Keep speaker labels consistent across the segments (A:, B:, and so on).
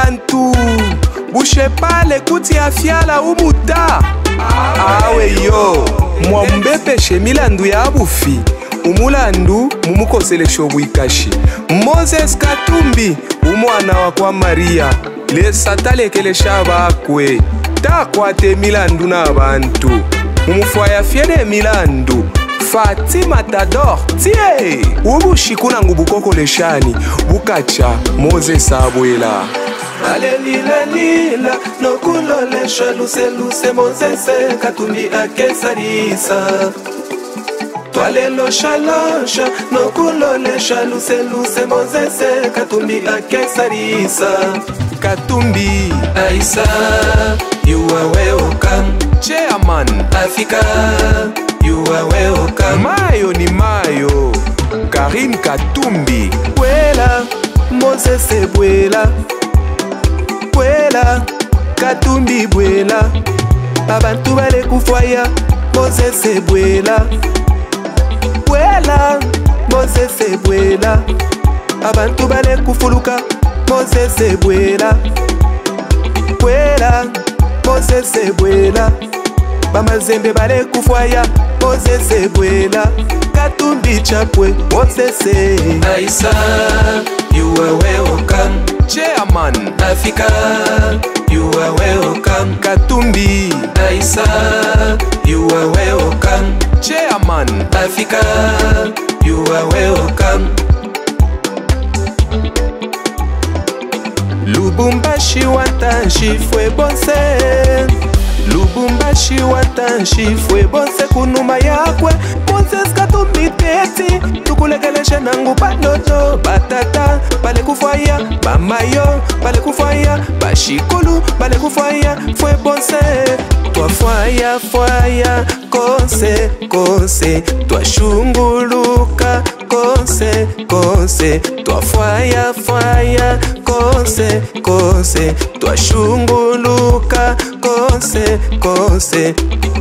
A: bantu bushe pale kuti afiala umuta awe yo mwambepeshe milandu ya bufi umulandu mumukoselesho bwikashi Moses Katumbi umwana wa kwa Maria lesatalekelesha bakwe takwate milandu na bantu mumufwaya fiene milandu Fathymatador tie ubushikuna ngubukoko leshani bukacha Moses Bwela
B: Alelila lila nokulolesha luse Moses Katumbi akesarisa Twalelosha nokulolesha luse Moses Katumbi akesarisa
A: Katumbi
B: Aisa you are welcome
A: Chairman
B: Africa you are welcome
A: Mayo ni Mayo Karim Katumbi
B: Bwela Moses Bwela Bwela Katumbi Bwela abantu bale kufaya Moses Bwela Bwela Moses Bwela abantu bale kufuluka Moses Bwela Bwela Moses Bwela bamazembe bale kufaya Moses Bwela Katumbi Chapwe Moses Aisa you are welcome
A: Chairman
B: Africa you are welcome
A: Katumbi
B: Aisa you are welcome
A: Chairman
B: Africa you are welcome
A: Lubumbashi watanshi fwe bonse Lubumbashi watanshi fwe bonse kunuma yakwe Moses Katumbi teti tukulekeleshe nangu padojo batata bale kufaya bamayo bale kufaya bashikulu bale kufaya fwe bonse twafaya faya konse konse twashunguluka konse konse twafaya faya konse konse twashunguluka konse konse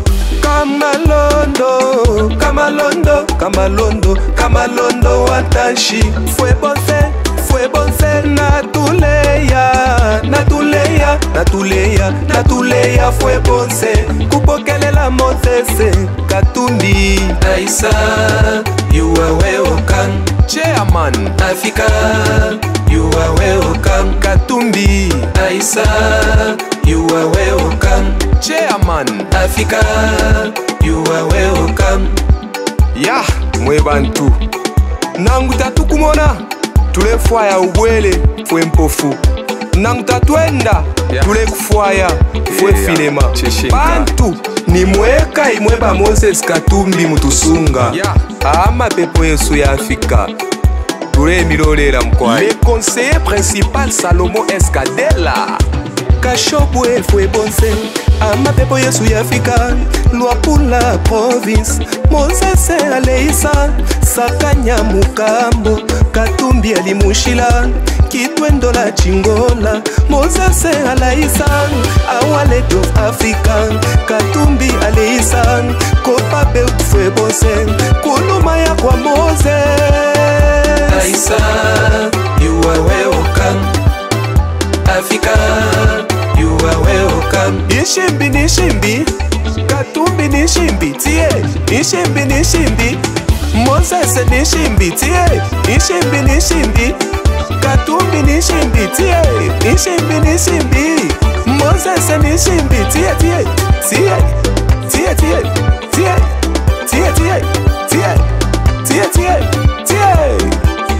A: Kamalondo kamalondo kamalondo kamalondo watashi fwe bonse natuleya natuleya natuleya natuleya fwe bonse kupokelela Moses Katumbi
B: Aisa you are welcome
A: Chairman
B: Africa you are welcome
A: Katumbi
B: Aisa you are welcome
A: Chairman
B: Africa you are welcome
A: ya mwe bantu nangu tatukumona tulefwaya ubwele fwe mpofu nangu tatwenda tulekufwaya fwe filema bantu ni mweka imweba Moses Katumbi mutusunga ama pepo yesu ya Afrika tule milolera mkwai le conseiller principal Salomo Escadela Kashobwe fwe bonse ama pepo yesu ya Afrika loi pour la province Moses aleisa sakanya mukambo Katumbi alimushila kitwendo la chingola Moses alaisa awale of Africa Katumbi aleisa kopape fwe bonse kuluma ya kwa Moses
B: Aisa you are welcome Africa you are welcome
A: Nishimbi nishimbi Katumbi nishimbi tie Nishimbi nishimbi Moses nishimbi tie Nishimbi nishimbi Katumbi nishimbi tie Nishimbi nishimbi Moses nishimbi tie tie tie tie tie tie tie tie tie tie tie tie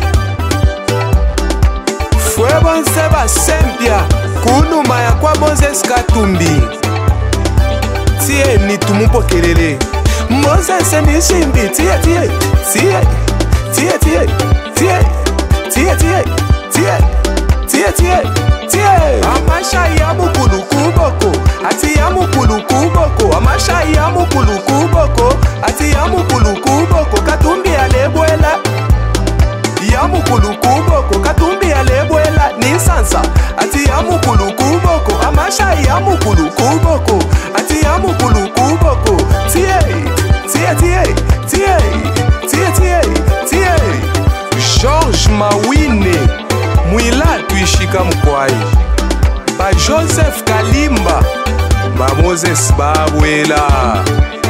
A: fwe bonse basempia kunuma ya kwa Moses Katumbi tie ni tumupokelele Moses nishimbi tie tie tie tie tie tie tie tie tie tie tie tie amasha ya mukulu kuboko ati ya mukulu kuboko amasha ya mukulu kuboko ati ya mukulu kuboko Katumbi alebwela ya mukulu kuboko Katumbi alebwela ni sansa ati ya mukulu kuboko amasha ya mukulu kuboko ati ya mukulu kuboko tie tie tie tie tie tie tie George Mawine mwila tuishika mkwai ba Joseph Kalimba, ba Moses ba Bwela.